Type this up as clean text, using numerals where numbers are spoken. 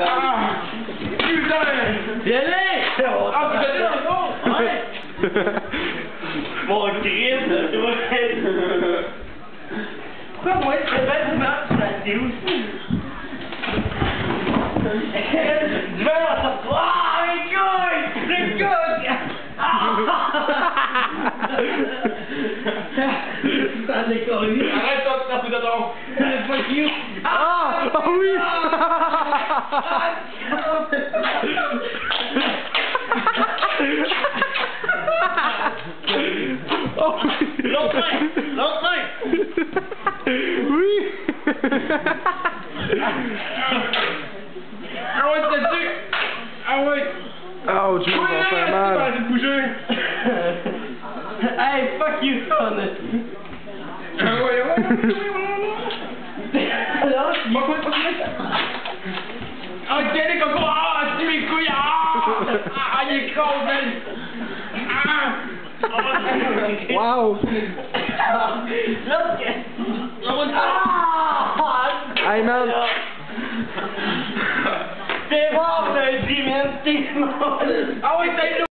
Putain! Viens là! Ah, vous êtes là, non? Ouais! Mon Christ, tu vois. Pourquoi moi, je serais bien souvent sur la vidéo aussi? Du verre à sortir. Ah, les couilles! Les couilles! Ça décolle. Arrête toi de taper dedans. Fuck you! Ah! Ah oui! Oh oui! L'autre main! L'autre main! Oui! Ah ouais, t'as dessus. Ah ouais. Ouch, ça va faire mal. Arrête de bouger. Hey, fuck you, son! Ah ouais, ouais. Alors, Ah, tiens les cocos. Ah, c'est mes couilles. Ah, il est con, man. Ah. Wow! L'autre! Hey man! T'es mort, t'as dit, man! T'es mort! Ah ouais, t'as